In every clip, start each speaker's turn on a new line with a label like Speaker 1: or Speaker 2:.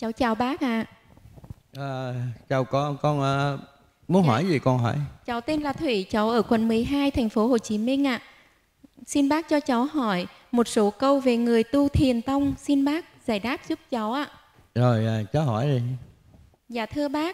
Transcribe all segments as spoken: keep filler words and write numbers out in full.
Speaker 1: Cháu chào bác ạ. À.
Speaker 2: À, chào con, con uh, muốn
Speaker 1: Dạ.
Speaker 2: hỏi gì con hỏi.
Speaker 1: Cháu tên là Thủy, cháu ở quận mười hai, thành phố Hồ Chí Minh ạ. Xin bác cho cháu hỏi một số câu về người tu thiền tông, xin bác giải đáp giúp cháu ạ.
Speaker 2: Rồi à, cháu hỏi đi.
Speaker 1: Dạ thưa bác,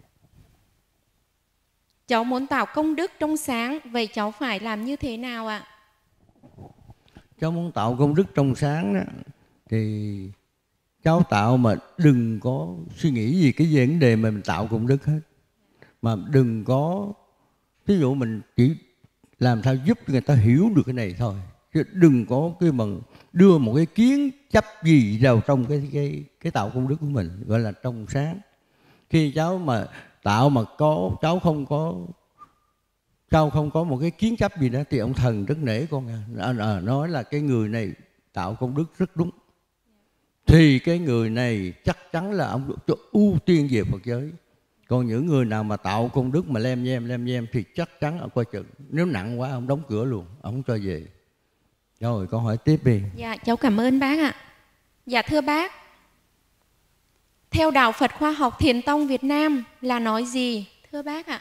Speaker 1: cháu muốn tạo công đức trong sáng, vậy cháu phải làm như thế nào ạ?
Speaker 2: Cháu muốn tạo công đức trong sáng đó, thì cháu tạo mà đừng có suy nghĩ gì cái vấn đề mà mình tạo công đức hết. Mà đừng có, ví dụ mình chỉ làm sao giúp người ta hiểu được cái này thôi. Chứ đừng có cái bằng đưa một cái kiến chấp gì vào trong cái, cái, cái tạo công đức của mình, gọi là trong sáng. Khi cháu mà tạo mà có, cháu không có cháu không có một cái kiến chấp gì đó thì ông thần rất nể con à. À, nói là cái người này tạo công đức rất đúng, thì cái người này chắc chắn là ông được ưu tiên về Phật giới. Còn những người nào mà tạo công đức mà lem nhem lem nhem thì chắc chắn ông coi chừng, nếu nặng quá ông đóng cửa luôn, ông không cho về. Rồi con hỏi tiếp đi.
Speaker 1: Dạ cháu cảm ơn bác ạ. Dạ thưa bác, theo đạo Phật khoa học Thiền tông Việt Nam là nói gì thưa bác ạ?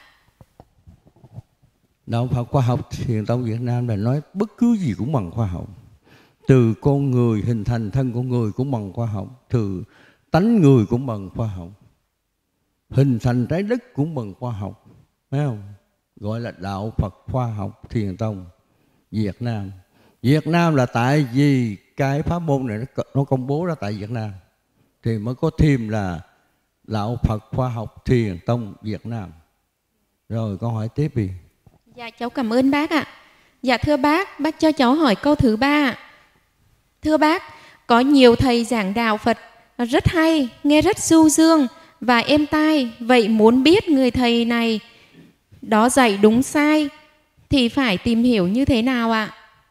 Speaker 2: Đạo Phật khoa học Thiền tông Việt Nam là nói bất cứ gì cũng bằng khoa học. Từ con người hình thành thân con người cũng bằng khoa học, từ tánh người cũng bằng khoa học, hình thành trái đất cũng bằng khoa học, phải không? Gọi là đạo Phật khoa học Thiền tông Việt Nam. Việt Nam là tại vì cái pháp môn này nó, nó công bố ra tại Việt Nam thì mới có thêm là đạo Phật khoa học Thiền tông Việt Nam. Rồi con hỏi tiếp đi.
Speaker 1: Dạ cháu cảm ơn bác ạ. Dạ thưa bác, bác cho cháu hỏi câu thứ ba ạ. Thưa bác, có nhiều thầy giảng đạo Phật rất hay, nghe rất du dương và êm tai. Vậy muốn biết người thầy này đó dạy đúng sai thì phải tìm hiểu như thế nào ạ?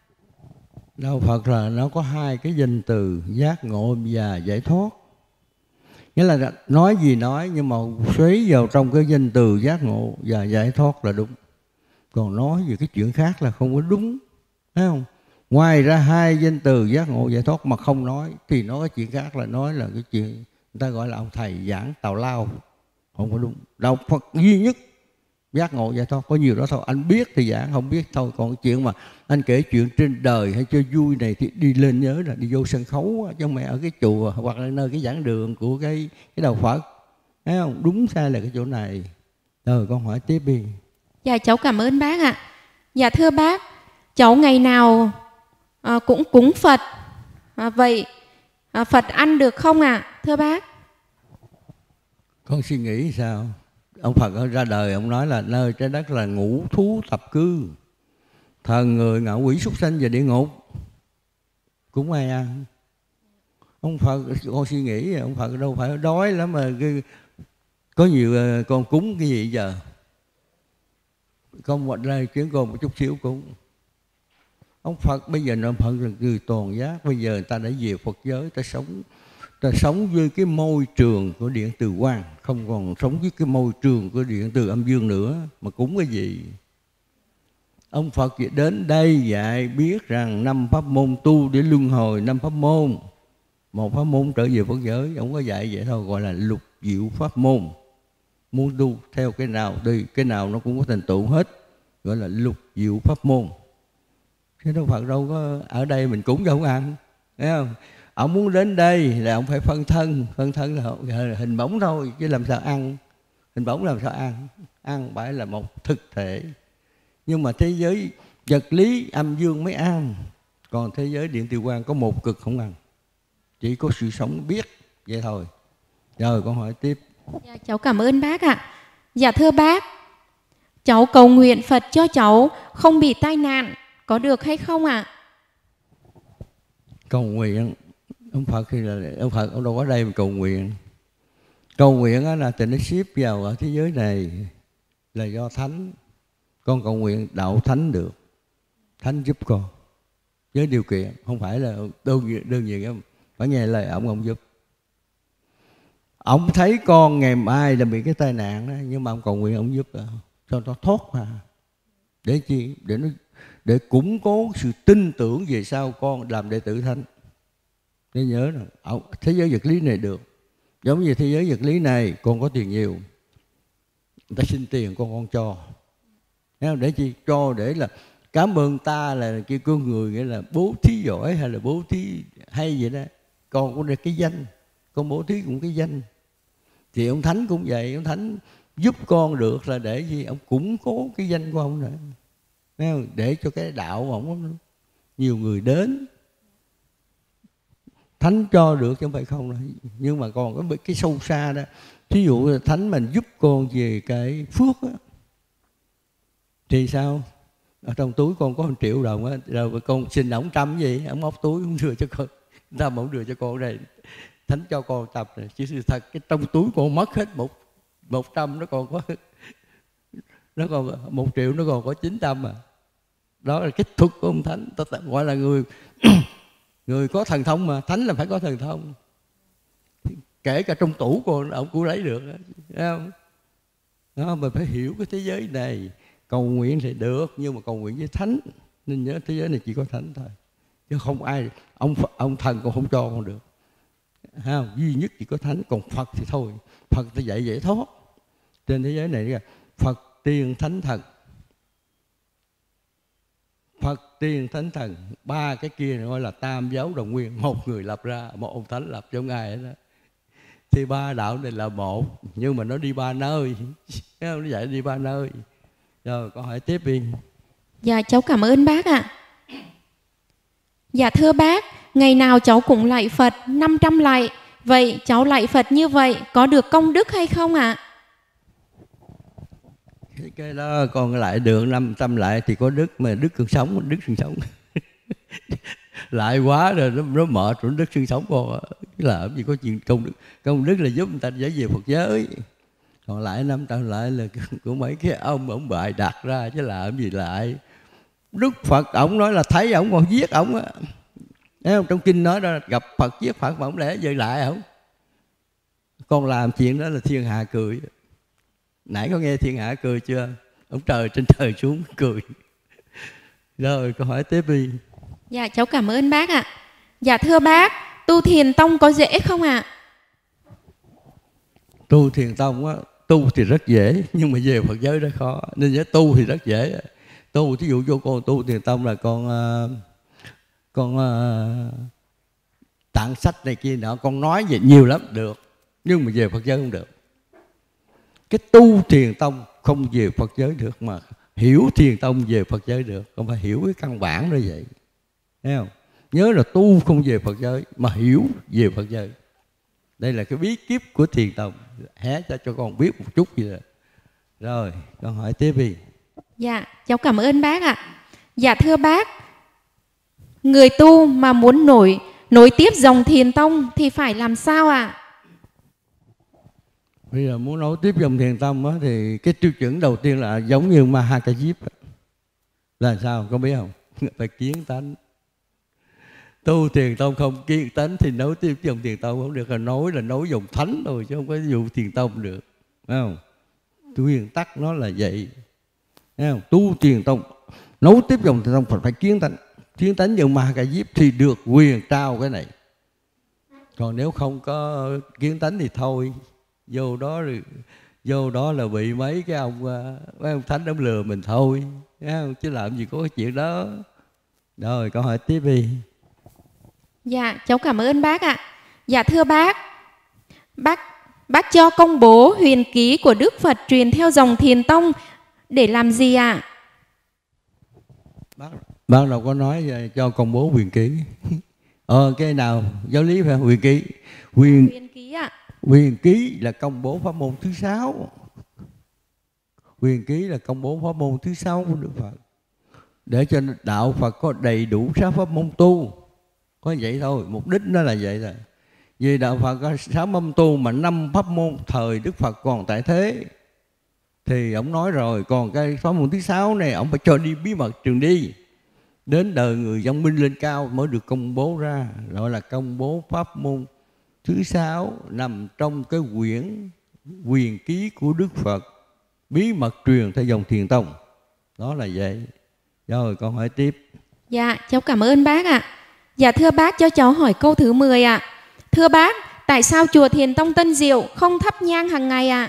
Speaker 2: Đạo Phật là nó có hai cái danh từ giác ngộ và giải thoát. Nghĩa là nói gì nói nhưng mà xoáy vào trong cái danh từ giác ngộ và giải thoát là đúng. Còn nói về cái chuyện khác là không có đúng, thấy không? Ngoài ra hai danh từ giác ngộ giải thoát mà không nói thì nói cái chuyện khác, là nói là cái chuyện người ta gọi là ông thầy giảng tào lao, không có đúng. Đạo Phật duy nhất giác ngộ giải thoát, có nhiều đó thôi. Anh biết thì giảng, không biết thôi. Còn cái chuyện mà anh kể chuyện trên đời hay chơi vui này thì đi lên nhớ là đi vô sân khấu chứ không phải ở cái chùa hoặc là nơi cái giảng đường của cái cái đạo Phật, thấy không? Đúng sai là cái chỗ này. Rồi con hỏi tiếp đi.
Speaker 1: Dạ cháu cảm ơn bác ạ. Dạ thưa bác, cháu ngày nào à, cũng cúng Phật, à, vậy à, Phật ăn được không ạ? À? Thưa bác.
Speaker 2: Con suy nghĩ sao? Ông Phật ra đời ông nói là nơi trái đất là ngũ thú tập cư, thần người ngạ quỷ súc sanh và địa ngục, cũng ai ăn. Ông Phật, con suy nghĩ ông Phật đâu phải đói lắm mà có nhiều con cúng cái gì giờ. Con một đây chuyến con một chút xíu cúng. Ông Phật bây giờ ông Phật là người toàn giác. Bây giờ người ta đã về Phật giới, ta sống ta sống với cái môi trường của điện từ quang, không còn sống với cái môi trường của điện từ âm dương nữa, mà cúng cái gì? Ông Phật đến đây dạy biết rằng năm pháp môn tu để luân hồi năm pháp môn, một pháp môn trở về Phật giới. Ông có dạy vậy thôi, gọi là lục diệu pháp môn. Muốn tu theo cái nào đi, cái nào nó cũng có thành tựu hết, gọi là lục diệu pháp môn. Chứ đâu Phật đâu có ở đây mình cúng cho không ăn, thấy không? Ông muốn đến đây là ông phải phân thân, phân thân là hình bóng thôi, chứ làm sao ăn? Hình bóng làm sao ăn? Ăn phải là một thực thể. Nhưng mà thế giới vật lý âm dương mới ăn, còn thế giới điện từ quang có một cực không ăn, chỉ có sự sống biết vậy thôi. Rồi con hỏi tiếp.
Speaker 1: Dạ, cháu cảm ơn bác ạ. Dạ thưa bác, cháu cầu nguyện Phật cho cháu không bị tai nạn, có được hay không ạ? À?
Speaker 2: Cầu nguyện, ông Phật thì là ông Phật, ông đâu có đây mà cầu nguyện. Cầu nguyện là tình nó ship vào ở thế giới này là do Thánh. Con cầu nguyện đạo Thánh được, Thánh giúp con với điều kiện, không phải là đơn nhiên, đơn nhiên phải nghe lời ông ông giúp. Ông thấy con ngày mai là bị cái tai nạn đó, nhưng mà ông cầu nguyện ông giúp cho nó thoát mà. Để chi? Để nó để củng cố sự tin tưởng về sau con làm đệ tử Thánh. Để nhớ là thế giới vật lý này được, Giống như thế giới vật lý này, con có tiền nhiều, người ta xin tiền con con cho. Để chi? Cho để là cảm ơn ta là kia con người, nghĩa là bố thí giỏi hay là bố thí hay vậy đó. Con cũng được cái danh, con bố thí cũng cái danh. Thì ông Thánh cũng vậy, ông Thánh giúp con được là để gì? Ông củng cố cái danh của ông nữa, để cho cái đạo của ông nhiều người đến. Thánh cho được chứ không phải không đâu. Nhưng mà còn có cái sâu xa đó. Ví dụ Thánh mình giúp con về cái phước đó, thì sao? Ở trong túi con có một triệu đồng á, rồi con xin ổng trăm gì, ổng móc túi không đưa cho con, tâm ổng đưa cho con đây. Thánh cho con tập này, chứ sự thật cái trong túi con mất hết một một trăm, nó còn có nó còn một triệu, nó còn có chín trăm à. Đó là cái thuật của ông Thánh, ta gọi là người người có thần thông mà. Thánh là phải có thần thông, kể cả trong tủ con ông cũng lấy được, thấy không? Đó, mình phải hiểu cái thế giới này. Cầu nguyện thì được, nhưng mà cầu nguyện với Thánh. Nên nhớ thế giới này chỉ có Thánh thôi, chứ không ai, ông ông thần còn không cho con được, thấy không? Duy nhất chỉ có Thánh, còn Phật thì thôi. Phật ta dạy giải thoát. Trên thế giới này Phật Tiên Thánh Thần, Phật Tiên Thánh Thần, ba cái kia gọi là tam giáo đồng nguyên. Một người lập ra, một ông Thánh lập cho ngài đó. Thì ba đạo này là một, nhưng mà nó đi ba nơi. Nó dạy đi ba nơi. Rồi con hỏi tiếp đi.
Speaker 1: Dạ cháu cảm ơn bác ạ. Dạ thưa bác, ngày nào cháu cũng lạy Phật năm trăm lạy. Vậy cháu lạy Phật như vậy có được công đức hay không ạ?
Speaker 2: Cái, cái đó con lại được năm trăm lại thì có đức, mà đức cường sống, đức cường sống. Lại quá rồi nó, nó mệt rồi, đức xương sống con làm gì có chuyện công đức. Công đức là giúp người ta dễ về Phật giới. Còn lại năm trăm lại là của mấy cái ông ông bài đặt ra, chứ làm gì lại. Đức Phật ổng nói là thấy ổng còn giết ổng á, thấy không? Trong kinh nói đó, gặp Phật giết Phật mà ổng lẽ dời lại ổng. Con làm chuyện đó là thiên hạ cười. Nãy có nghe thiên hạ cười chưa? Ông trời trên trời xuống cười. Rồi câu hỏi tiếp đi.
Speaker 1: Dạ cháu cảm ơn bác ạ. Dạ thưa bác, tu thiền tông có dễ không ạ?
Speaker 2: Tu thiền tông á, tu thì rất dễ, nhưng mà về Phật giới đó khó. Nên nhớ tu thì rất dễ. Tu thí dụ vô con tu thiền tông là con con tặng sách này kia nọ, con nói về nhiều lắm được, nhưng mà về Phật giới không được. Cái tu thiền tông không về Phật giới được, mà hiểu thiền tông về Phật giới được. Không phải hiểu cái căn bản đó vậy, thấy không? Nhớ là tu không về Phật giới, mà hiểu về Phật giới. Đây là cái bí kíp của thiền tông. Hé cho cho con biết một chút gì rồi. Rồi con hỏi tiếp đi.
Speaker 1: Dạ cháu cảm ơn bác ạ. Dạ thưa bác, người tu mà muốn nổi nối tiếp dòng thiền tông thì phải làm sao ạ?
Speaker 2: Bây giờ muốn nối tiếp dòng thiền tông á, thì cái tiêu chuẩn đầu tiên là giống như Mahakajip. Là sao con biết không? Phải kiến tánh. Tu thiền tông không kiến tánh thì nối tiếp dòng thiền tông không được. Là nối là nối dòng thánh thôi, chứ không có dòng thiền tông được, phải không? Nguyên tắc nó là vậy, thấy không? Tu thiền tông nối tiếp dòng thiền tông phải, phải kiến tánh. Kiến tánh như Mahakajip thì được quyền trao cái này. Còn nếu không có kiến tánh thì thôi, vô đó rồi, vô đó là bị mấy cái ông mấy ông thánh ông lừa mình thôi, thấy không? Chứ làm gì có cái chuyện đó. Rồi câu hỏi tiếp đi.
Speaker 1: Dạ cháu cảm ơn bác ạ. Dạ thưa bác, bác bác cho công bố huyền ký của Đức Phật truyền theo dòng thiền tông để làm gì ạ?
Speaker 2: Bác bác đâu có nói cho công bố huyền ký. Ờ cái nào giáo lý phải huyền ký. Huyền,
Speaker 1: huyền ký ạ.
Speaker 2: Huyền ký là công bố pháp môn thứ sáu. Huyền ký là công bố pháp môn thứ sáu của Đức Phật, để cho đạo Phật có đầy đủ sáu pháp môn tu. Có vậy thôi, mục đích nó là vậy rồi. Vì đạo Phật có sáu môn tu, mà năm pháp môn thời Đức Phật còn tại thế thì ông nói rồi, còn cái pháp môn thứ sáu này ông phải cho đi bí mật trường đi, đến đời người văn minh lên cao mới được công bố ra, gọi là công bố pháp môn thứ sáu, nằm trong cái quyển huyền ký của Đức Phật, bí mật truyền theo dòng thiền tông. Đó là vậy. Rồi con hỏi tiếp.
Speaker 1: Dạ cháu cảm ơn bác ạ. Dạ thưa bác, cho cháu hỏi câu thứ mười ạ. Thưa bác, tại sao chùa Thiền Tông Tân Diệu không thắp nhang hàng ngày ạ?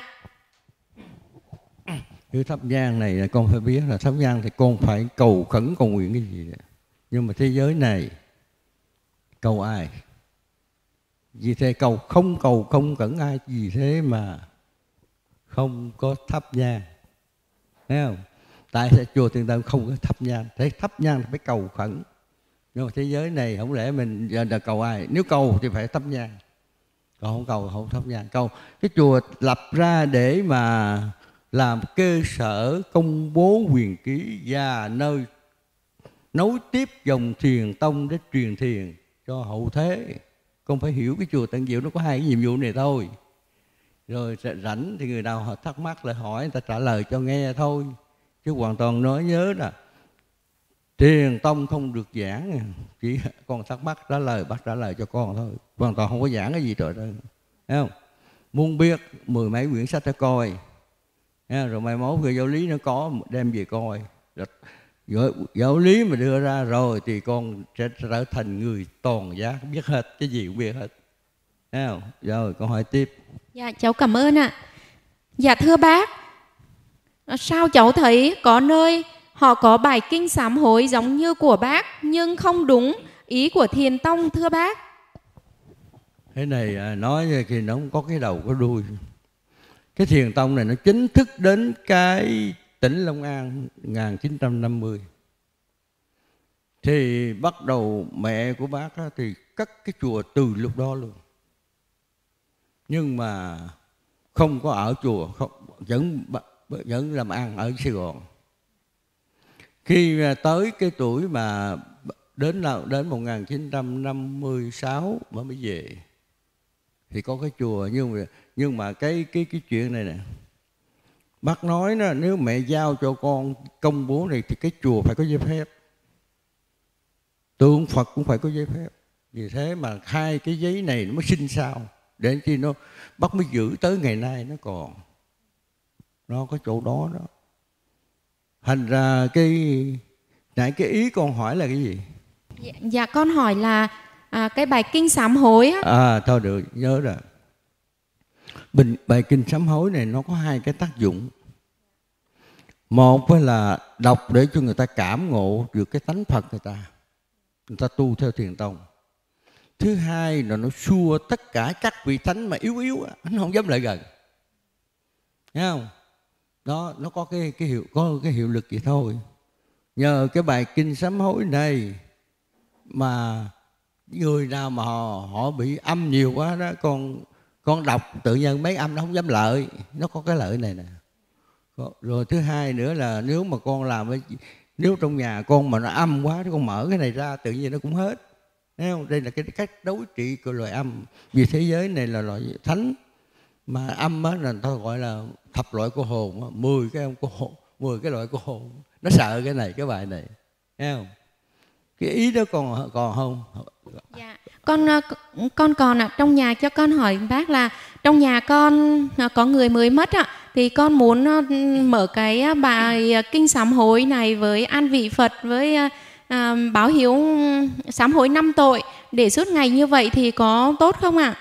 Speaker 2: Cái thắp nhang này là con phải biết là thắp nhang thì con phải cầu khẩn cầu nguyện cái gì. Nhưng mà thế giới này cầu ai? Vì thế cầu không cầu không cẩn ai, vì thế mà không có thắp nhang. Thấy không? Tại sao chùa Thiền Tông không có thắp nhang? Thế thắp nhang thì phải cầu khẩn. Nhưng mà thế giới này không lẽ mình giờ là cầu ai? Nếu cầu thì phải thắp nhang. Còn không cầu không thắp nhang. Cầu cái chùa lập ra để mà làm cơ sở công bố quyền ký và nơi nối tiếp dòng Thiền Tông để truyền thiền cho hậu thế. Con phải hiểu cái chùa Tân Diệu nó có hai cái nhiệm vụ này thôi. Rồi rảnh thì người nào họ thắc mắc lại hỏi, người ta trả lời cho nghe thôi. Chứ hoàn toàn nói nhớ là Thiền Tông không được giảng, chỉ con thắc mắc trả lời, bắt trả lời cho con thôi. Hoàn toàn không có giảng cái gì trời ơi. Thấy không? Muốn biết mười mấy quyển sách để coi. Rồi mai mốt người giáo lý nó có đem về coi. Rồi giáo lý mà đưa ra rồi thì con sẽ trở thành người toàn giác, biết hết, cái gì cũng biết hết. Thấy không? Rồi con hỏi tiếp.
Speaker 1: Dạ cháu cảm ơn ạ. Dạ thưa bác, sao cháu thấy có nơi họ có bài kinh sám hối giống như của bác nhưng không đúng ý của Thiền Tông thưa bác?
Speaker 2: Thế này nói thì nó không có cái đầu có đuôi. Cái Thiền Tông này nó chính thức đến cái tỉnh Long An một nghìn chín trăm năm mươi. Thì bắt đầu mẹ của bác thì cất cái chùa từ lúc đó luôn. Nhưng mà không có ở chùa, không, vẫn, vẫn làm ăn ở Sài Gòn. Khi tới cái tuổi mà đến đến một nghìn chín trăm năm mươi sáu mới mới về thì có cái chùa. Nhưng mà nhưng mà cái cái cái chuyện này nè, bác nói đó, nếu mẹ giao cho con công bố này thì cái chùa phải có giấy phép, tượng Phật cũng phải có giấy phép. Vì thế mà hai cái giấy này nó mới sinh sao, để chi nó bác mới giữ tới ngày nay nó còn nó có chỗ đó đó. Thành ra cái nãy cái ý con hỏi là cái gì?
Speaker 1: Dạ, dạ con hỏi là à, cái bài kinh sám hối á.
Speaker 2: À thôi được, nhớ rồi. Bình, bài kinh sám hối này nó có hai cái tác dụng. Một là đọc để cho người ta cảm ngộ được cái tánh Phật người ta, người ta tu theo Thiền Tông. Thứ hai là nó xua tất cả các vị thánh mà yếu yếu, nó không dám lại gần. Thấy không? Đó, nó có cái, cái, hiệu, có cái hiệu lực vậy thôi. Nhờ cái bài kinh sám hối này mà người nào mà họ, họ bị âm nhiều quá đó, con con đọc tự nhiên mấy âm nó không dám lợi. Nó có cái lợi này nè. Rồi thứ hai nữa là nếu mà con làm, nếu trong nhà con mà nó âm quá, con mở cái này ra tự nhiên nó cũng hết. Thấy không? Đây là cái cách đối trị của loài âm. Vì thế giới này là loài thánh. Mà âm á là người ta gọi là thập loại của hồn á, mười cái ông của hồn, mười cái loại của hồn. Nó sợ cái này, cái bài này. Thấy không? Cái ý đó còn còn không?
Speaker 1: Dạ, con con còn ạ, trong nhà cho con hỏi bác là trong nhà con có người mới mất ạ, thì con muốn mở cái bài kinh sám hối này với an vị Phật, với à, báo hiếu sám hối năm tội để suốt ngày như vậy thì có tốt không ạ?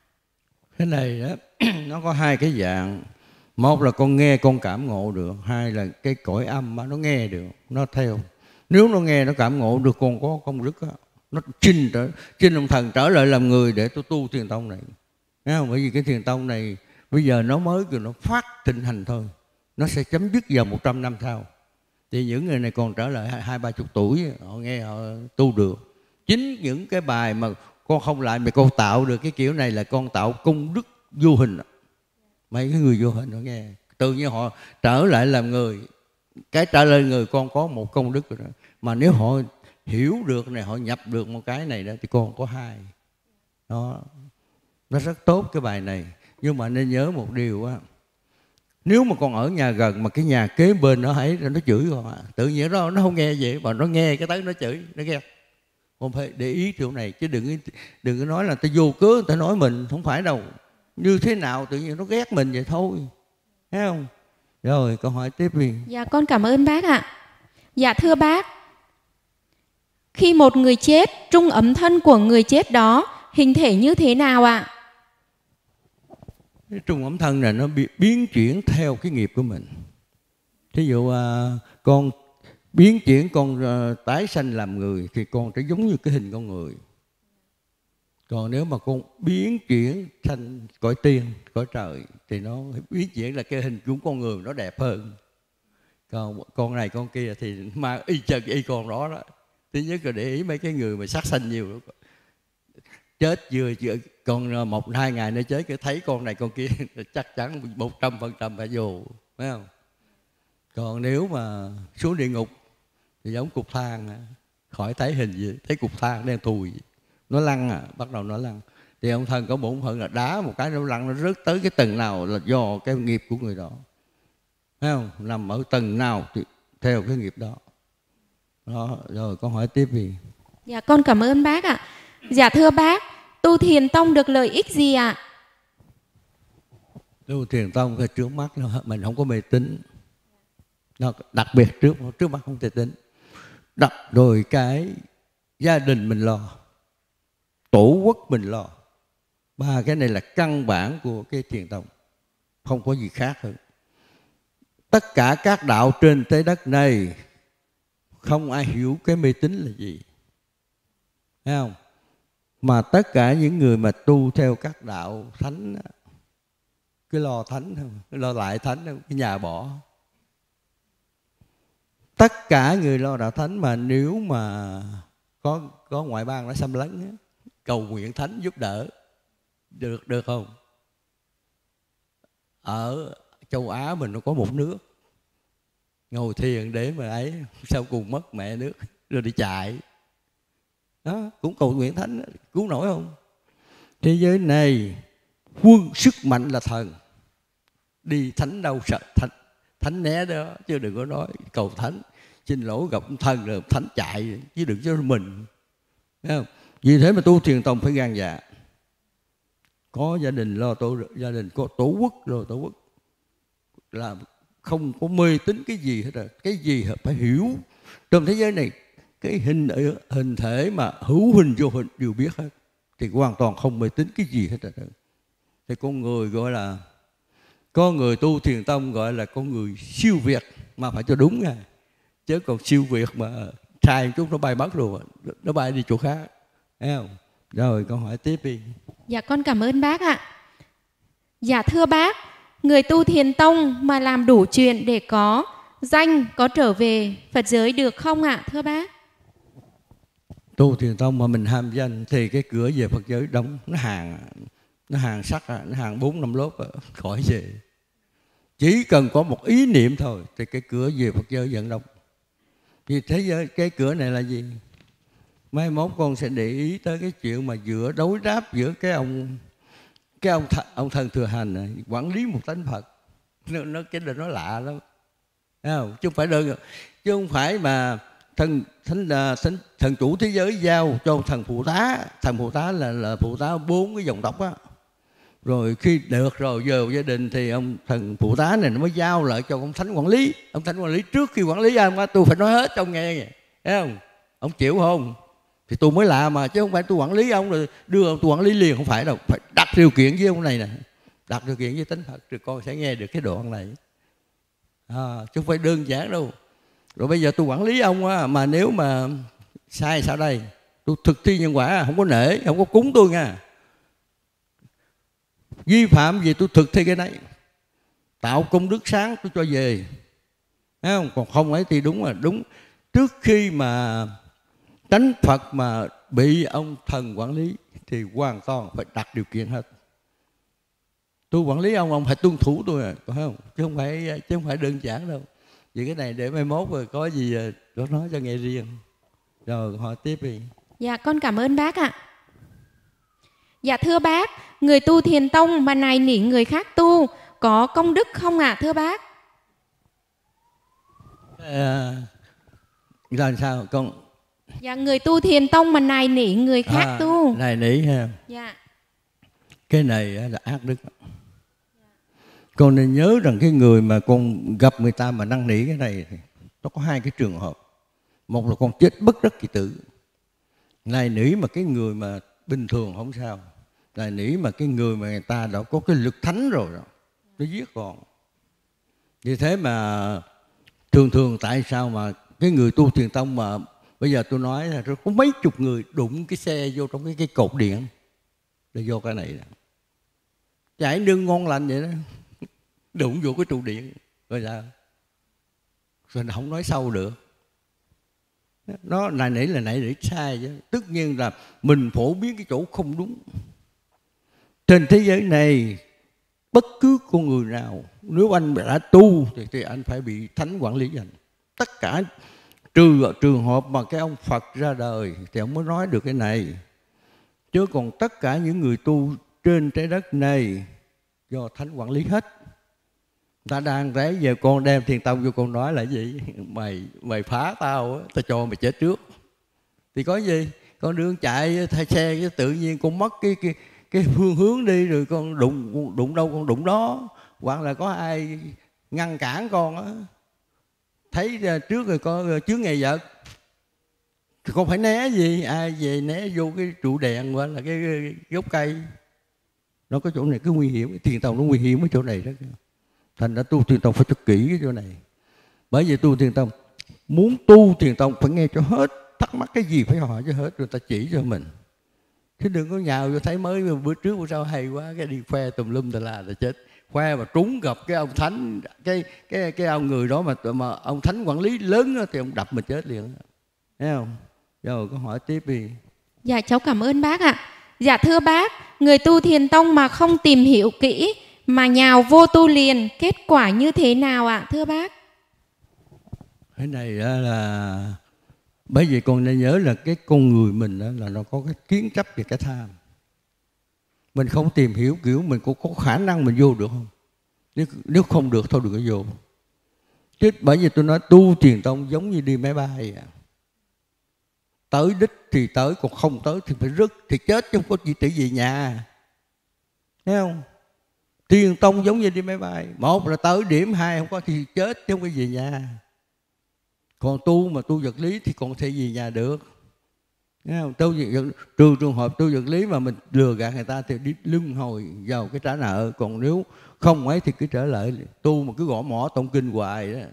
Speaker 2: Cái này đó, nó có hai cái dạng. Một là con nghe con cảm ngộ được, hai là cái cõi âm nó nghe được, nó theo. Nếu nó nghe nó cảm ngộ được con có công đức đó, nó chinh trở chinh ông thần trở lại làm người để tôi tu Thiền Tông này. Thấy không? Bởi vì cái Thiền Tông này bây giờ nó mới kêu nó phát thịnh hành thôi, nó sẽ chấm dứt vào một trăm năm sau. Thì những người này còn trở lại hai ba chục tuổi, họ nghe họ tu được. Chính những cái bài mà con không lại mà con tạo được cái kiểu này là con tạo công đức vô hình. Mấy cái người vô hình họ nghe tự nhiên họ trở lại làm người. Cái trả lời người con có một công đức rồi đó. Mà nếu họ hiểu được này, họ nhập được một cái này đó thì con có hai. Đó, nó rất tốt cái bài này. Nhưng mà nên nhớ một điều á, nếu mà con ở nhà gần mà cái nhà kế bên nó ấy nó chửi con à, tự nhiên nó nó không nghe vậy mà nó nghe cái tới nó chửi, nó ghét. Con phải để ý chỗ này chứ đừng đừng có nói là ta vô cớ ta nói mình, không phải đâu. Như thế nào tự nhiên nó ghét mình vậy thôi. Thấy không? Rồi câu hỏi tiếp đi.
Speaker 1: Dạ con cảm ơn bác ạ. Dạ thưa bác, khi một người chết, trung ấm thân của người chết đó hình thể như thế nào ạ?
Speaker 2: Cái trùng ẩm thân này nó bị biến chuyển theo cái nghiệp của mình. Thí dụ à, con biến chuyển con à, tái sanh làm người thì con sẽ giống như cái hình con người. Còn nếu mà con biến chuyển thành cõi tiên, cõi trời thì nó biến chuyển là cái hình của con người nó đẹp hơn. Còn con này con kia thì mà y chang y con đó đó. Thứ nhất là để ý mấy cái người mà sát sanh nhiều đó. Chết vừa chưa còn một hai ngày nữa chết cái thấy con này con kia chắc chắn một trăm phần trăm phải vô, phải không? Còn nếu mà xuống địa ngục thì giống cục than, khỏi thấy hình gì, thấy cục than đen thùi, nó lăn à, bắt đầu nó lăn. Thì ông thần có bổn phận là đá một cái nó lăn, nó rớt tới cái tầng nào là do cái nghiệp của người đó, thấy không? Nằm ở tầng nào thì theo cái nghiệp đó. Đó, rồi con hỏi tiếp đi.
Speaker 1: Dạ con cảm ơn bác ạ. Dạ thưa bác, tu thiền tông được lợi ích gì ạ?
Speaker 2: Tu thiền tông thì trước mắt mình không có mê tín. Nó đặc biệt trước trước mắt không thể tính. Đặt rồi cái gia đình mình lo, tổ quốc mình lo. Ba cái này là căn bản của cái thiền tông, không có gì khác hơn. Tất cả các đạo trên trái đất này không ai hiểu cái mê tín là gì, thấy không? Mà tất cả những người mà tu theo các đạo thánh, cái lo thánh không, cái lo lại thánh không, cái nhà bỏ. Tất cả người lo đạo thánh mà nếu mà có có ngoại bang nó xâm lấn, cầu nguyện thánh giúp đỡ được được không? Ở châu Á mình nó có một nước ngồi thiền để mà ấy, sau cùng mất mẹ nước rồi đi chạy đó, cũng cầu nguyện thánh, cứu nổi không? Thế giới này quân sức mạnh là thần, đi thánh đâu sợ thánh, thánh né đó, chứ đừng có nói cầu thánh xin lỗi gặp thần rồi thánh chạy, chứ đừng cho mình, thấy không? Vì thế mà tu thiền tông phải gan dạ, có gia đình lo tổ gia đình, có tổ quốc lo tổ quốc, là không có mê tín cái gì hết rồi. Cái gì phải hiểu trong thế giới này, cái hình hình thể mà hữu hình vô hình đều biết hết, thì hoàn toàn không mê tín cái gì hết rồi. Thì con người gọi là có người tu thiền tông gọi là con người siêu việt, mà phải cho đúng nha, chứ còn siêu việt mà sai chút nó bay mất rồi, nó bay đi chỗ khác, thấy không? Rồi con hỏi tiếp đi.
Speaker 1: Dạ con cảm ơn bác ạ. Dạ thưa bác, người tu thiền tông mà làm đủ chuyện để có danh, có trở về Phật giới được không ạ thưa bác?
Speaker 2: Tu thiền tông mà mình ham danh thì cái cửa về Phật giới đóng, nó hàng nó hàng sắt, nó hàng bốn năm lốp khỏi về. Chỉ cần có một ý niệm thôi thì cái cửa về Phật giới vẫn đóng. Vì thế giới cái cửa này là gì? Mai mốt con sẽ để ý tới cái chuyện mà giữa đối đáp giữa cái ông cái ông th ông thần thừa hành này, quản lý một tánh Phật, nó, nó cái là nó lạ lắm, thấy không? Chứ không phải đơn, chứ không phải mà thần thánh thánh thần chủ thế giới giao cho thần phụ tá, thần phụ tá là là phụ tá bốn cái dòng tộc á. Rồi khi được rồi giờ gia đình thì ông thần phụ tá này nó mới giao lại cho ông thánh quản lý. Ông thánh quản lý trước khi quản lý ai tôi phải nói hết cho ông nghe, thấy không? Ông chịu không? Thì tôi mới làm mà, chứ không phải tôi quản lý ông rồi đưa ông tôi quản lý liền, không phải đâu. Phải đặt điều kiện với ông này nè, đặt điều kiện với tánh Phật rồi con sẽ nghe được cái đoạn này, à, chứ không phải đơn giản đâu. Rồi bây giờ tôi quản lý ông á, mà nếu mà sai sao đây? Tôi thực thi nhân quả, không có nể, không có cúng tôi nha. Vi phạm gì tôi thực thi cái đấy, tạo công đức sáng tôi cho về, thấy không? Còn không ấy thì đúng là đúng. Trước khi mà tánh Phật mà bị ông thần quản lý thì hoàn toàn phải đặt điều kiện hết. Tôi quản lý ông, ông phải tuân thủ tôi à, phải không? Chứ không phải chứ không phải đơn giản đâu. Vì cái này để mai mốt rồi có gì đó nói cho nghe riêng. Rồi hỏi tiếp đi.
Speaker 1: Dạ con cảm ơn bác ạ. Dạ thưa bác, người tu thiền tông mà nài nỉ người khác tu có công đức không ạ thưa bác?
Speaker 2: À, làm sao con?
Speaker 1: Dạ người tu thiền tông mà nài nỉ người khác à, tu.
Speaker 2: Nài nỉ ha.
Speaker 1: Dạ.
Speaker 2: Cái này là ác đức. Con nên nhớ rằng cái người mà con gặp người ta mà năn nỉ cái này thì nó có hai cái trường hợp. Một là con chết bất đắc kỳ tử, nài nỉ mà cái người mà bình thường không sao, Nài nỉ mà cái người mà người ta đã có cái lực thánh rồi đó, nó giết còn. Vì thế mà thường thường tại sao mà cái người tu thiền tông mà bây giờ tôi nói là có mấy chục người đụng cái xe vô trong cái, cái cột điện để vô cái này nè, chạy nương ngon lành vậy đó, đụng vô cái trụ điện rồi sao? Rồi không nói sâu được. Nó nài nỉ là nài nỉ sai chứ. Tất nhiên là mình phổ biến cái chỗ không đúng. Trên thế giới này bất cứ con người nào nếu anh đã tu thì, thì anh phải bị thánh quản lý anh. Tất cả trừ ở trường hợp mà cái ông Phật ra đời thì ông mới nói được cái này. Chứ còn tất cả những người tu trên trái đất này do thánh quản lý hết. Ta đang rẽ về con đem thiền tông vô con nói là gì? Mày mày phá tao, tao cho mày chết trước. Thì có gì? Con đường chạy thay xe cái tự nhiên con mất cái cái cái phương hướng đi rồi con đụng đụng đâu con đụng đó, hoặc là có ai ngăn cản con á, thấy trước rồi có chướng ngại vật thì con phải né gì, ai về né vô cái trụ đèn hoặc là cái, cái gốc cây. Nó có chỗ này cứ nguy hiểm, thiền tông nó nguy hiểm ở chỗ này đó. Thành ra tu thiền tông phải cho kỹ cái chỗ này. Bởi vì tu thiền tông, muốn tu thiền tông phải nghe cho hết, thắc mắc cái gì phải hỏi cho hết rồi ta chỉ cho mình. Chứ đừng có nhào vô thấy mới bữa trước bữa sau hay quá cái đi khoe tùm lum tà là là chết. Khoe mà trúng gặp cái ông thánh, cái cái cái ông người đó mà mà ông thánh quản lý lớn đó, thì ông đập mà chết liền. Thấy không? Rồi có hỏi tiếp đi.
Speaker 1: Dạ cháu cảm ơn bác ạ. Dạ thưa bác, người tu thiền tông mà không tìm hiểu kỹ mà nhào vô tu liền, kết quả như thế nào ạ thưa bác?
Speaker 2: Cái này là bởi vì con nên nhớ là cái con người mình đó là nó có cái kiến chấp về cái tham. Mình không tìm hiểu kiểu mình cũng có khả năng mình vô được không? Nếu, nếu không được thôi đừng có vô. Chứ bởi vì tôi nói tu thiền tông giống như đi máy bay à. Tới đích thì tới, còn không tới thì phải rớt, thì chết chứ không có gì tự về nhà. Thấy không? Thiền tông giống như đi máy bay, một là tới điểm, hai không có thì chết chứ không có về nhà. Còn tu mà tu vật lý thì còn thể về nhà được. Thấy không? Tu vật, trừ trường hợp tu vật lý mà mình lừa gạt người ta thì đi lưng hồi vào cái trả nợ. Còn nếu không ấy thì cứ trở lại tu mà cứ gõ mỏ tụng kinh hoài đó,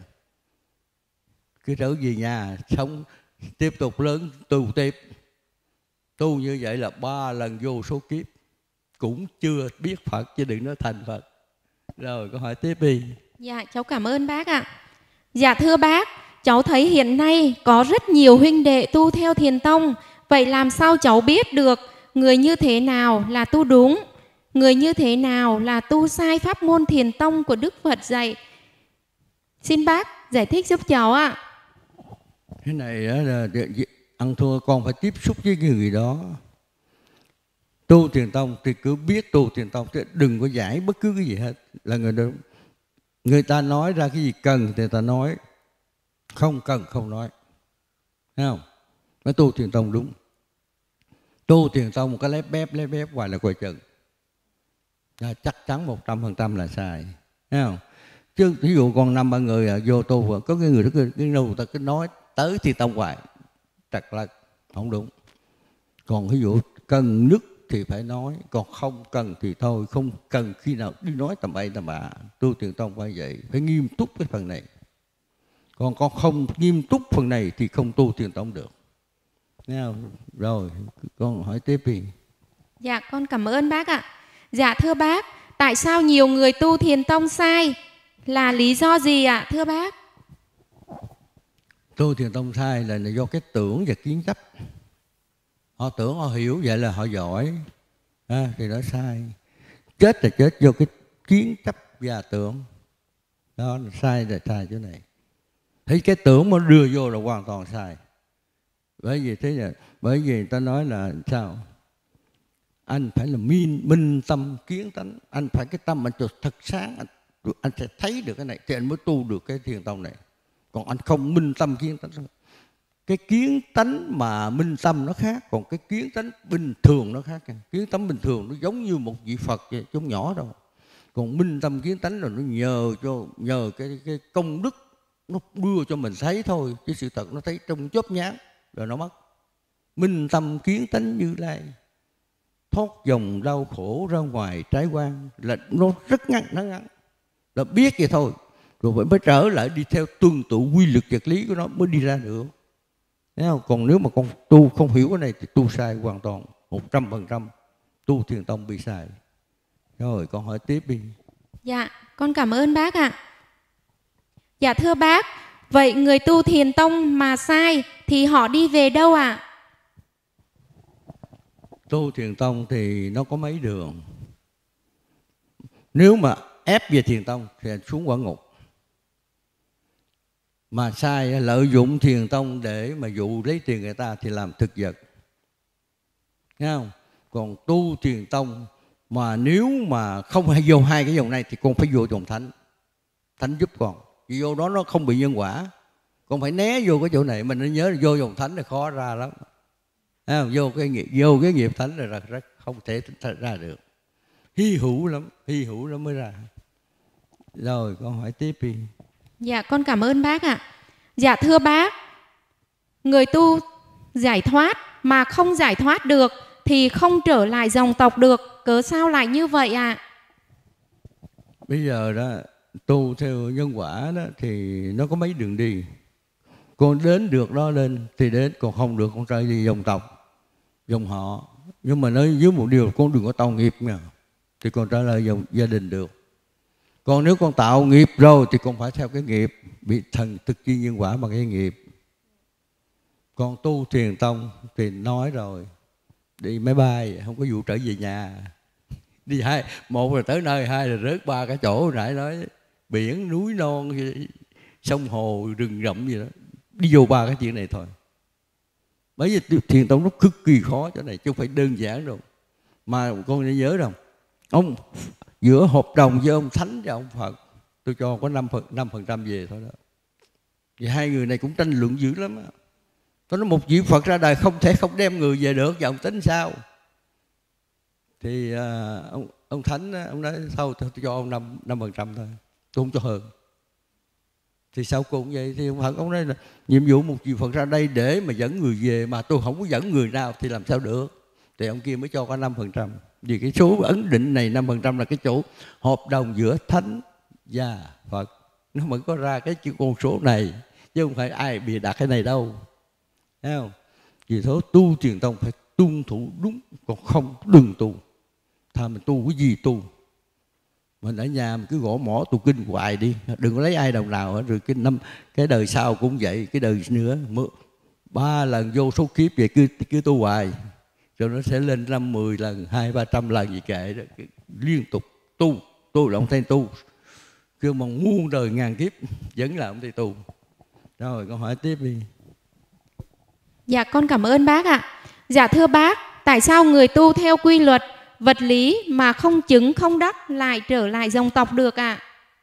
Speaker 2: cứ trở về nhà sống tiếp tục lớn tu tiếp. Tu như vậy là ba lần vô số kiếp cũng chưa biết Phật, chứ đừng nói thành Phật. Rồi câu hỏi tiếp đi.
Speaker 1: Dạ cháu cảm ơn bác ạ. Dạ thưa bác, cháu thấy hiện nay có rất nhiều huynh đệ tu theo thiền tông. Vậy làm sao cháu biết được người như thế nào là tu đúng, người như thế nào là tu sai pháp môn thiền tông của Đức Phật dạy? Xin bác giải thích giúp cháu ạ.
Speaker 2: Cái này là ăn thua con phải tiếp xúc với người đó. Tu thiền tông thì cứ biết tu thiền tông, chứ đừng có giải bất cứ cái gì hết. Là người đó, người ta nói ra cái gì cần thì người ta nói, không cần không nói. Thấy không? Nói tu thiền tông đúng. Tu thiền tông một cái lép bép lép bép hoài là coi chừng, chắc chắn một trăm phần trăm là sai. Thấy không? Chứ ví dụ còn năm ba người à, vô tu, có cái người đó cái, cái đâu người ta cứ nói tới thiền tông hoài, trật là không đúng. Còn ví dụ cần nước thì phải nói, còn không cần thì thôi. Không cần khi nào đi nói tầm bậy tầm bạ. Tu thiền tông phải vậy, phải nghiêm túc cái phần này. Còn con không nghiêm túc phần này thì không tu thiền tông được. Nghe không? Rồi con hỏi tiếp đi.
Speaker 1: Dạ con cảm ơn bác ạ. Dạ thưa bác, tại sao nhiều người tu thiền tông sai, là lý do gì ạ thưa bác?
Speaker 2: Tu thiền tông sai là do cái tưởng và kiến chấp. Họ tưởng họ hiểu vậy là họ giỏi, à, thì đó sai. Chết là chết do cái kiến chấp và tưởng. Đó là sai, là sai chỗ này. Thấy cái tưởng mà đưa vô là hoàn toàn sai. Bởi vì thế là bởi vì người ta nói là sao? Anh phải là minh, minh tâm kiến tánh. Anh phải cái tâm anh thật sáng, anh, anh sẽ thấy được cái này thì anh mới tu được cái thiền tông này. Còn anh không minh tâm kiến tánh, cái kiến tánh mà minh tâm nó khác, còn cái kiến tánh bình thường nó khác. Kiến tánh bình thường nó giống như một vị Phật vậy, chứ không nhỏ đâu. Còn minh tâm kiến tánh là nó nhờ cho nhờ cái cái công đức nó đưa cho mình thấy thôi, chứ sự thật nó thấy trong chớp nhoáng rồi nó mất. Minh tâm kiến tánh Như Lai. thoát dòng đau khổ ra ngoài trái quan là nó rất ngắn, nó ngắn. Là biết vậy thôi, rồi phải mới trở lại đi theo tuân tụ quy luật vật lý của nó mới đi ra được. Thấy không? Còn nếu mà con tu không hiểu cái này thì tu sai hoàn toàn, một trăm phần trăm tu thiền tông bị sai. Rồi con hỏi tiếp đi.
Speaker 1: Dạ, con cảm ơn bác ạ. Dạ thưa bác, vậy người tu thiền tông mà sai thì họ đi về đâu ạ?
Speaker 2: Tu thiền tông thì nó có mấy đường. Nếu mà ép về thiền tông thì xuống quả ngục. Mà sai lợi dụng thiền tông để mà dụ lấy tiền người ta thì làm thực vật. Nghe không? Còn tu thiền tông mà nếu mà không hay vô hai cái dòng này thì con phải vô dòng thánh. Thánh giúp con. Vì vô đó nó không bị nhân quả. Con phải né vô cái chỗ này. Mình nên nhớ là vô dòng thánh là khó ra lắm. À, vô cái nghiệp vô cái nghiệp thánh là rất không thể ra được. Hy hữu lắm, hy hữu lắm mới ra. Rồi con hỏi tiếp đi.
Speaker 1: Dạ con cảm ơn bác ạ. Dạ thưa bác, người tu giải thoát mà không giải thoát được thì không trở lại dòng tộc được, cớ sao lại như vậy ạ?
Speaker 2: Bây giờ đó tu theo nhân quả đó thì nó có mấy đường đi. Con đến được đó lên thì đến, còn không được con trở đi dòng tộc, dòng họ. Nhưng mà nói với một điều, con đừng có tạo nghiệp nha, thì con trở lại dòng gia đình được. Còn nếu con tạo nghiệp rồi thì con phải theo cái nghiệp, bị thần thực chi nhân quả bằng cái nghiệp. Còn tu thiền tông thì nói rồi, đi máy bay không có vụ trở về nhà. Đi hai, một là tới nơi, hai là rớt ba cái chỗ nãy nói, biển, núi non, sông hồ, rừng rậm gì đó. Đi vô ba cái chuyện này thôi. Bởi vì thiền tông nó cực kỳ khó chỗ này, chứ không phải đơn giản đâu. Mà con nên nhớ rằng, ông giữa hợp đồng với ông Thánh và ông Phật, tôi cho có năm phần trăm về thôi đó. Vì hai người này cũng tranh luận dữ lắm á. Tôi nói một vị Phật ra đời không thể không đem người về được, và ông tính sao? Thì à, ông, ông Thánh ông nói thôi tôi cho ông năm phần trăm thôi, tôi không cho hơn. Thì sau cùng vậy thì ông Phật ông nói là nhiệm vụ một vị Phật ra đây để mà dẫn người về, mà tôi không có dẫn người nào thì làm sao được. Thì ông kia mới cho có năm phần trăm. Vì cái số ấn định này năm phần trăm là cái chỗ hợp đồng giữa Thánh và Phật, nó mới có ra cái chữ con số này, chứ không phải ai bịa đặt cái này đâu. Thấy không? Vì thế tu thiền tông phải tuân thủ đúng, còn không đừng tu. Thôi mình tu cái gì tu. Mình ở nhà mình cứ gõ mỏ tu kinh hoài đi, đừng có lấy ai đồng nào. Rồi cái năm cái đời sau cũng vậy, cái đời nữa ba lần vô số kiếp vậy cứ cứ tu hoài, rồi nó sẽ lên năm mười lần, hai ba trăm lần gì kệ đó, liên tục tu tu là ông thầy tu, cứ mà muôn đời ngàn kiếp vẫn là ông thầy tu. Rồi con hỏi tiếp đi.
Speaker 1: Dạ con cảm ơn bác ạ. Dạ thưa bác, tại sao người tu theo quy luật vật lý mà không chứng không đắc lại trở lại dòng tộc được ạ?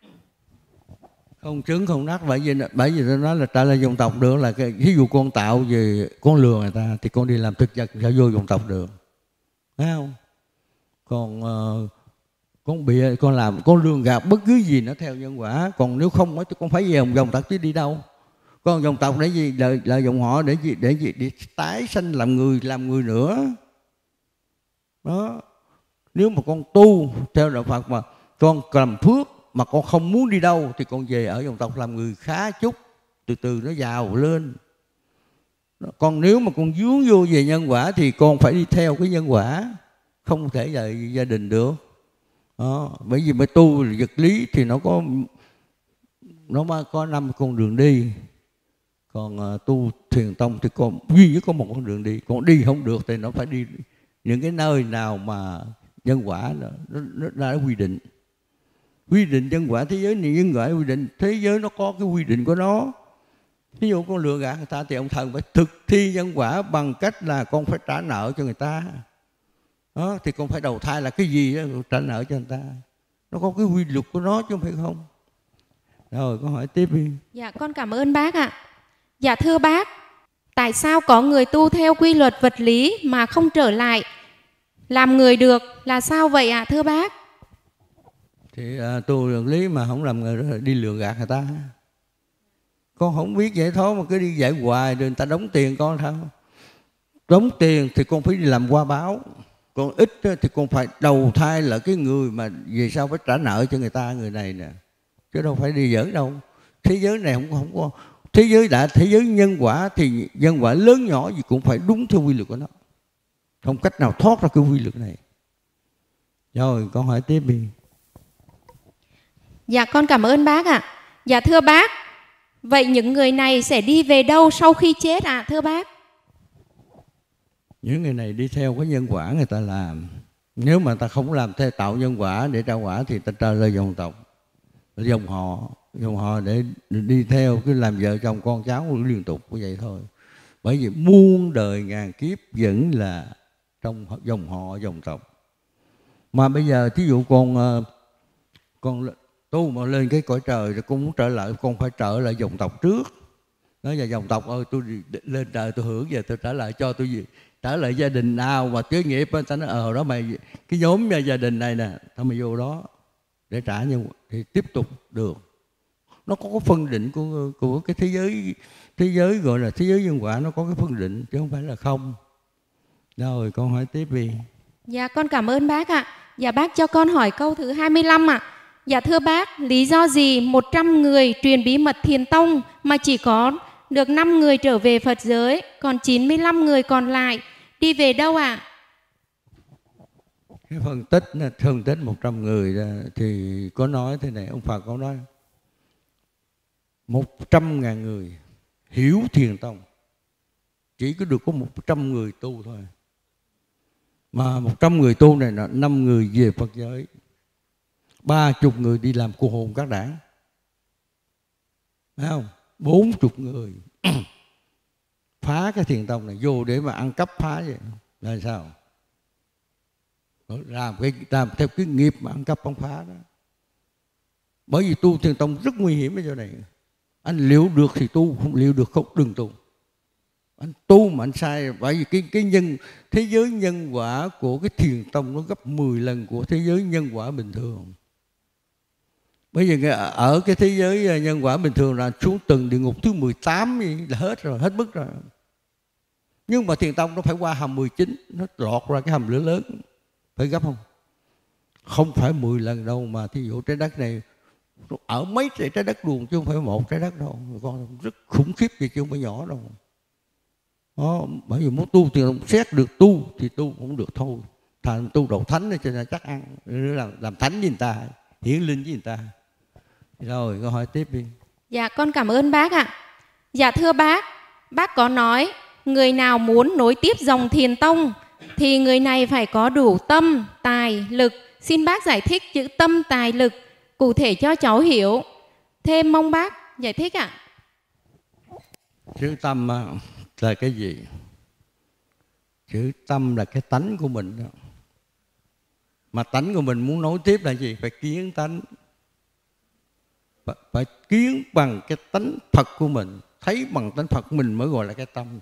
Speaker 2: Không chứng không đắc, bởi vì bởi vì tôi nói là trở lại dòng tộc được là cái, ví dụ con tạo về con lừa người ta thì con đi làm thực vật sẽ vô dòng tộc được, thấy không? Còn uh, con bị con làm con lường gạt bất cứ gì nó theo nhân quả, còn nếu không thì con phải về dòng dòng tộc chứ đi đâu. Con dòng tộc để gì, là, là dòng họ để gì, để gì, để tái sanh làm người, làm người nữa. Đó. Nếu mà con tu theo đạo Phật mà con làm phước mà con không muốn đi đâu thì con về ở dòng tộc làm người khá chút, từ từ nó giàu lên. Còn nếu mà con vướng vô về nhân quả thì con phải đi theo cái nhân quả, không thể về gia đình được. Đó. Bởi vì mới tu vật lý thì nó có nó có năm con đường đi. Còn uh, tu thiền tông thì còn duy nhất có một con đường đi. Còn đi không được thì nó phải đi những cái nơi nào mà nhân quả nó, nó, nó đã quy định. Quy định nhân quả thế giới này, nhân quả quy định thế giới nó có cái quy định của nó. Ví dụ con lừa gạt người ta thì ông thần phải thực thi nhân quả bằng cách là con phải trả nợ cho người ta. Đó, thì con phải đầu thai là cái gì đó, trả nợ cho người ta. Nó có cái quy luật của nó chứ không phải không. Rồi con hỏi tiếp đi.
Speaker 1: Dạ con cảm ơn bác ạ. Dạ thưa bác, tại sao có người tu theo quy luật vật lý mà không trở lại làm người được, là sao vậy ạ thưa bác?
Speaker 2: Thì à, tu vật lý mà không làm người đi lừa gạt người ta. Con không biết vậy thôi mà cứ đi dạy hoài rồi người ta đóng tiền con sao? Đóng tiền thì con phải đi làm qua báo. Còn ít thì con phải đầu thai là cái người mà về sau phải trả nợ cho người ta, người này nè, chứ đâu phải đi giỡn đâu. Thế giới này không không có thế giới đã thế giới nhân quả thì nhân quả lớn nhỏ gì cũng phải đúng theo quy luật của nó, không cách nào thoát ra cái quy luật này. Rồi con hỏi tiếp đi.
Speaker 1: Dạ con cảm ơn bác ạ. Dạ thưa bác, vậy những người này sẽ đi về đâu sau khi chết ạ à, thưa bác?
Speaker 2: Những người này đi theo cái nhân quả người ta làm. Nếu mà ta không làm theo tạo nhân quả để trả quả thì ta trở lại dòng tộc, dòng họ, dòng họ để đi theo cứ làm vợ chồng con cháu liên tục như vậy thôi. Bởi vì muôn đời ngàn kiếp vẫn là trong dòng họ, dòng tộc. Mà bây giờ thí dụ con con tu mà lên cái cõi trời thì con muốn trở lại, con phải trở lại dòng tộc trước. Nói là dòng tộc ơi, tôi lên trời tôi hưởng, giờ tôi trở lại cho tôi gì, trở lại gia đình nào mà kế nghiệp á, ta nói ờ đó mày cái nhóm gia đình này nè, tao mày vô đó để trả nhân thì tiếp tục được. Nó có cái phân định của của cái thế giới, thế giới gọi là thế giới nhân quả, nó có cái phân định chứ không phải là không. Rồi con hỏi tiếp đi.
Speaker 1: Dạ con cảm ơn bác ạ. Dạ bác cho con hỏi câu thứ hai mươi lăm ạ. Dạ thưa bác, lý do gì một trăm người truyền bí mật Thiền Tông mà chỉ có được năm người trở về Phật giới, còn chín mươi lăm người còn lại đi về đâu ạ? À?
Speaker 2: Cái phân tích, phân tích một trăm người thì có nói thế này, ông Phật có nói một trăm ngàn người hiểu Thiền Tông, chỉ có được có một trăm người tu thôi. Mà một trăm người tu này là năm người về Phật giới, ba chục người đi làm cô hồn các đảng, thấy không? Bốn chục người phá cái Thiền Tông này vô để mà ăn cắp phá vậy là sao? Làm cái làm theo cái nghiệp mà ăn cắp không phá đó. Bởi vì tu Thiền Tông rất nguy hiểm ở chỗ này. Anh liệu được thì tu, không liệu được không đừng tu. Anh tu mà anh sai, bởi vì cái cái nhân thế giới nhân quả của cái Thiền Tông nó gấp mười lần của thế giới nhân quả bình thường. Bây giờ ở cái thế giới nhân quả bình thường là xuống từng địa ngục thứ mười tám là hết rồi, hết mức rồi. Nhưng mà Thiền Tông nó phải qua hầm mười chín, nó lọt ra cái hầm lửa lớn, phải gấp không? Không phải mười lần đâu, mà thí dụ trái đất này ở mấy trái đất luôn chứ không phải một trái đất đâu. Con rất khủng khiếp gì chứ không phải nhỏ đâu. Đó, bởi vì muốn tu thì xét được tu thì tu cũng được thôi. Thành tu đầu thánh cho nên chắc ăn làm làm thánh với người ta, hiển linh với người ta. Rồi câu hỏi tiếp đi.
Speaker 1: Dạ con cảm ơn bác ạ. Dạ thưa bác, bác có nói người nào muốn nối tiếp dòng Thiền Tông thì người này phải có đủ tâm, tài, lực. Xin bác giải thích chữ tâm, tài, lực cụ thể cho cháu hiểu. Thêm mong bác giải thích ạ.
Speaker 2: Chữ tâm là cái gì? Chữ tâm là cái tánh của mình đó. Mà tánh của mình muốn nối tiếp là gì? Phải kiến tánh. Phải, phải kiến bằng cái tánh Phật của mình. Thấy bằng tánh Phật mình mới gọi là cái tâm.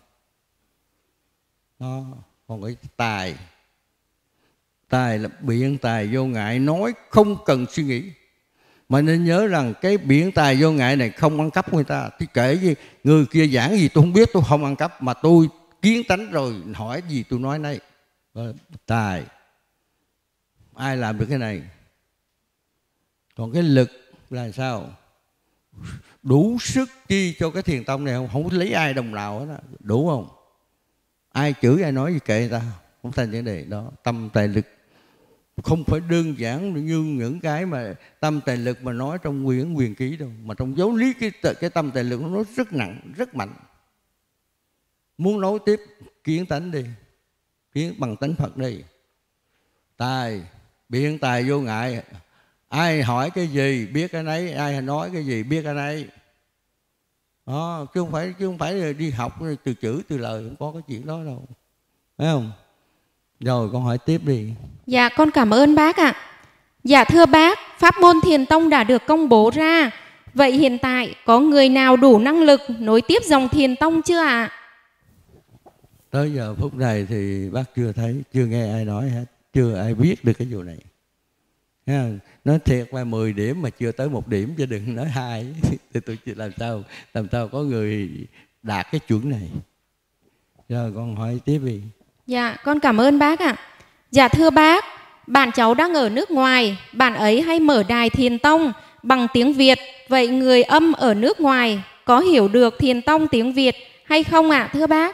Speaker 2: Đó. Còn cái tài, tài là biện tài vô ngại, nói không cần suy nghĩ. Mà nên nhớ rằng cái biện tài vô ngại này không ăn cắp người ta. Thì kể gì người kia giảng gì tôi không biết, tôi không ăn cắp, mà tôi kiến tánh rồi, hỏi gì tôi nói đây. Tài, ai làm được cái này? Còn cái lực là sao? Đủ sức chi cho cái Thiền Tông này không? Không lấy ai đồng nào hết, đủ không? Ai chửi ai nói gì kệ người ta, không thành vấn đề đó. Tâm tài lực không phải đơn giản như những cái mà tâm tài lực mà nói trong quyển quyền ký đâu, mà trong giáo lý cái cái tâm tài lực nó rất nặng, rất mạnh. Muốn nói tiếp kiến tánh đi, kiến bằng tánh Phật đi. Tài, biện tài vô ngại, ai hỏi cái gì biết cái nấy, ai nói cái gì biết cái nấy. Đó, chứ không phải chứ không phải đi học từ chữ từ lời, không có cái chuyện đó đâu, phải không? Rồi con hỏi tiếp đi.
Speaker 1: Dạ con cảm ơn bác ạ. Dạ thưa bác, pháp môn Thiền Tông đã được công bố ra. Vậy hiện tại có người nào đủ năng lực nối tiếp dòng Thiền Tông chưa ạ?
Speaker 2: Tới giờ phút này thì bác chưa thấy, chưa nghe ai nói hết, chưa ai biết được cái vụ này. Nói thiệt là mười điểm mà chưa tới một điểm, chứ đừng nói hai. Thì tôi làm sao làm sao có người đạt cái chuẩn này. Rồi con hỏi tiếp đi.
Speaker 1: Dạ con cảm ơn bác ạ. Dạ thưa bác, bạn cháu đang ở nước ngoài, bạn ấy hay mở đài Thiền Tông bằng tiếng Việt. Vậy người âm ở nước ngoài có hiểu được Thiền Tông tiếng Việt hay không ạ, à, thưa bác?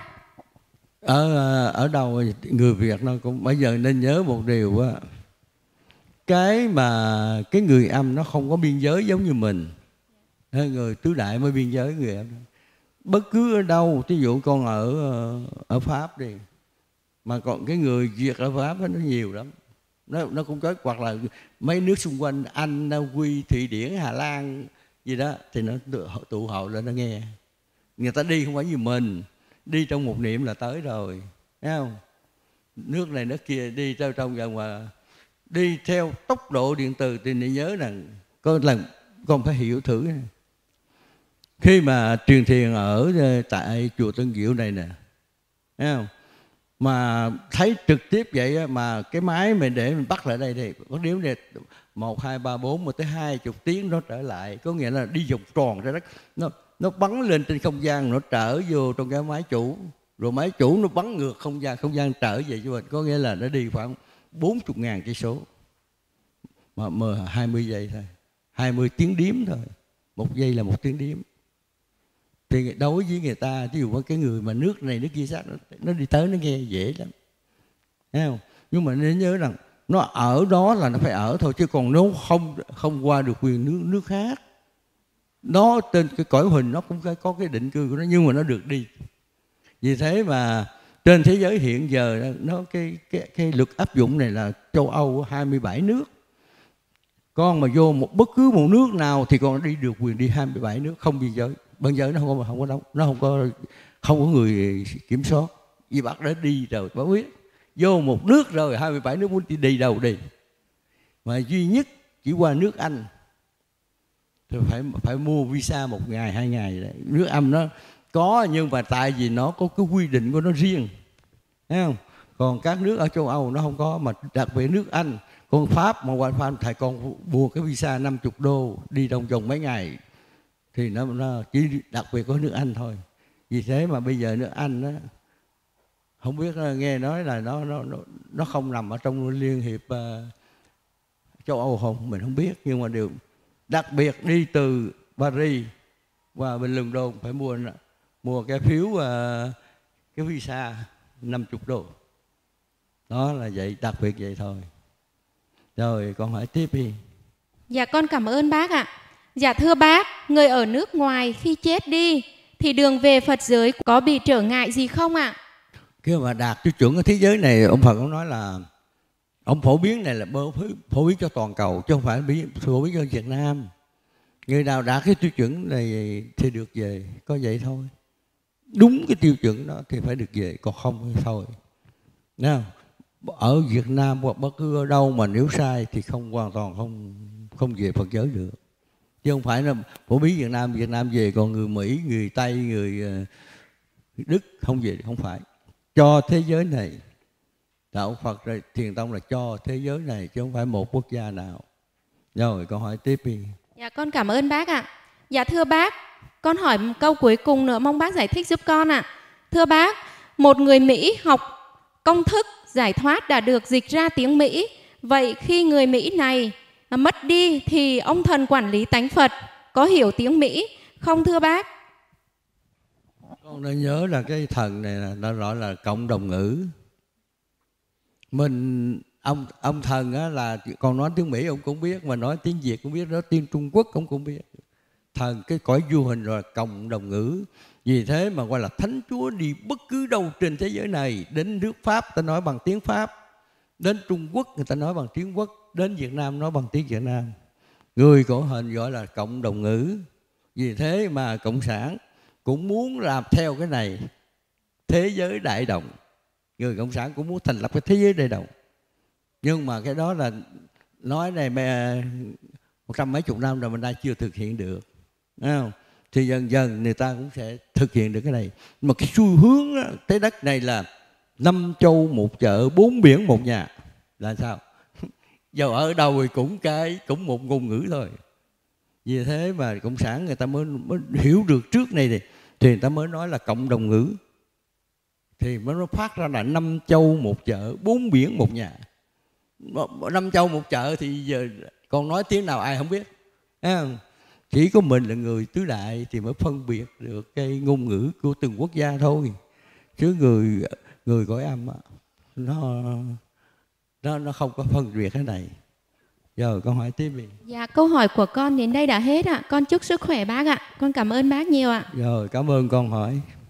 Speaker 2: Ở ở đâu người Việt nó cũng bây giờ nên nhớ một điều á, cái mà cái người âm nó không có biên giới giống như mình. Người tứ đại mới biên giới người âm. Bất cứ ở đâu, ví dụ con ở ở Pháp đi, mà còn cái người Việt ở Pháp nó nhiều lắm, nó nó cũng có, hoặc là mấy nước xung quanh Anh, Na Uy, Thụy Điển, Hà Lan gì đó, thì nó tụ hội lên nó nghe. Người ta đi không phải như mình, đi trong một niệm là tới rồi, thấy không? Nước này nước kia đi theo trong vòng mà đi theo tốc độ điện từ thì nên nhớ rằng có lần con phải hiểu thử này. Khi mà truyền thiền ở tại chùa Tân Diệu này nè, thấy không? Mà thấy trực tiếp vậy mà cái máy mình để mình bắt lại đây thì có điếu này một hai ba bốn mà tới hai chục tiếng nó trở lại, có nghĩa là đi vòng tròn ra đất, nó nó bắn lên trên không gian, nó trở vô trong cái máy chủ, rồi máy chủ nó bắn ngược không gian, không gian trở về cho mình, có nghĩa là nó đi khoảng bốn chục ngàn cây số mà mờ hai mươi giây thôi, hai mươi tiếng điếm thôi, một giây là một tiếng điếm. Thì đối với người ta, ví dụ với cái người mà nước này nước kia sát, nó, nó đi tới nó nghe dễ lắm, thấy không? Nhưng mà nên nhớ rằng nó ở đó là nó phải ở thôi, chứ còn nó không không qua được quyền nước nước khác. Nó trên cái cõi hình nó cũng có cái định cư của nó, nhưng mà nó được đi. Vì thế mà trên thế giới hiện giờ nó cái cái cái luật áp dụng này là châu Âu hai mươi bảy nước. Con mà vô một bất cứ một nước nào thì con đi được quyền đi hai mươi bảy nước không biên giới. Biên giới nó không có không có đâu, nó không có không có người kiểm soát. Vì bác đã đi rồi, bác biết vô một nước rồi hai mươi bảy nước muốn đi đâu đi. Mà duy nhất chỉ qua nước Anh thì phải phải mua visa một ngày hai ngày đấy. Nước Anh nó có, nhưng mà tại vì nó có cái quy định của nó riêng, thấy không? Còn các nước ở châu Âu nó không có, mà đặc biệt nước Anh, con Pháp mà qua Pháp thầy con mua cái visa năm mươi đô đi trong vòng mấy ngày thì nó, nó chỉ đặc biệt có nước Anh thôi. Vì thế mà bây giờ nước Anh đó, không biết nghe nói là nó nó nó nó không nằm ở trong Liên hiệp uh, châu Âu không, mình không biết, nhưng mà điều đặc biệt đi từ Paris qua bên London phải mua mua cái phiếu uh, cái visa năm mươi đô. Đó là vậy, đặc biệt vậy thôi. Rồi con hỏi tiếp đi.
Speaker 1: Dạ con cảm ơn bác ạ. Dạ thưa bác, người ở nước ngoài khi chết đi thì đường về Phật giới có bị trở ngại gì không ạ?
Speaker 2: Khi mà đạt tiêu chuẩn ở thế giới này, ông Phật ông nói là ông phổ biến này là phổ biến cho toàn cầu, chứ không phải phổ biến cho Việt Nam. Người nào đạt cái tiêu chuẩn này thì được về, có vậy thôi. Đúng cái tiêu chuẩn đó thì phải được về, còn không thì thôi. Nào, ở Việt Nam hoặc bất cứ ở đâu mà nếu sai thì không hoàn toàn không không về Phật giới được. Chứ không phải là phổ biến Việt Nam, Việt Nam về, còn người Mỹ, người Tây, người Đức không về, không phải. Cho thế giới này, đạo Phật rồi Thiền Tông là cho thế giới này, chứ không phải một quốc gia nào. Rồi con hỏi tiếp đi.
Speaker 1: Dạ con cảm ơn bác ạ. Dạ thưa bác, con hỏi một câu cuối cùng nữa, mong bác giải thích giúp con ạ. Thưa bác, một người Mỹ học công thức giải thoát đã được dịch ra tiếng Mỹ. Vậy khi người Mỹ này mất đi thì ông thần quản lý tánh Phật có hiểu tiếng Mỹ không thưa bác?
Speaker 2: Con nên nhớ là cái thần này là nó gọi là cộng đồng ngữ. Mình ông ông thần á là còn nói tiếng Mỹ ông cũng biết, mà nói tiếng Việt cũng biết, nói tiếng Trung Quốc ông cũng biết. Thần cái cõi vô hình rồi cộng đồng ngữ. Vì thế mà gọi là Thánh Chúa đi bất cứ đâu trên thế giới này. Đến nước Pháp ta nói bằng tiếng Pháp, đến Trung Quốc người ta nói bằng tiếng Quốc, đến Việt Nam nói bằng tiếng Việt Nam. Người cõi hình gọi là cộng đồng ngữ. Vì thế mà Cộng sản cũng muốn làm theo cái này, thế giới đại đồng. Người Cộng sản cũng muốn thành lập cái thế giới đại đồng. Nhưng mà cái đó là nói này một trăm mấy chục năm rồi mình đã chưa thực hiện được, thấy không? Thì dần dần người ta cũng sẽ thực hiện được cái này. Mà cái xu hướng đó, trái đất này là năm châu một chợ, bốn biển một nhà. Là sao? Giờ ở đâu thì cũng cái cũng một ngôn ngữ thôi. Vì thế mà Cộng sản người ta mới, mới hiểu được trước này thì, thì người ta mới nói là cộng đồng ngữ. thì nó phát ra là năm châu một chợ, bốn biển một nhà. Năm châu một chợ thì giờ còn nói tiếng nào ai không biết. Chỉ có mình là người tứ đại thì mới phân biệt được cái ngôn ngữ của từng quốc gia thôi. Chứ người người cõi âm nó nó nó không có phân biệt cái này. Giờ con hỏi tiếp đi.
Speaker 1: Dạ, câu hỏi của con đến đây đã hết ạ. Con chúc sức khỏe bác ạ. Con cảm ơn bác nhiều ạ.
Speaker 2: Rồi, cảm ơn con hỏi.